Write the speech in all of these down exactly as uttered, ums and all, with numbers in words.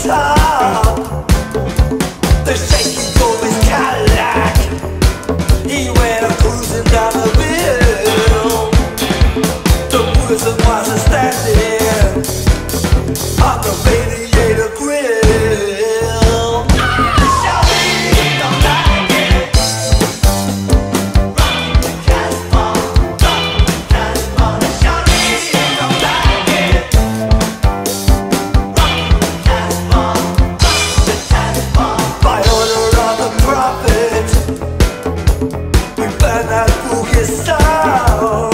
top. The shaky drove his Cadillac. He went a cruising down the hill. The wizard was a standing on the radiator grill. Shawty don't like it. Rockin' the Casbah, rockin' the Casbah. Shawty don't like it. Rockin' the Casbah, rockin' the Casbah. By order of the prophet, we burn that boogie sound.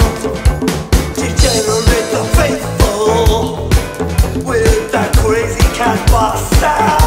Degenerate the faithful with that crazy Casbah sound.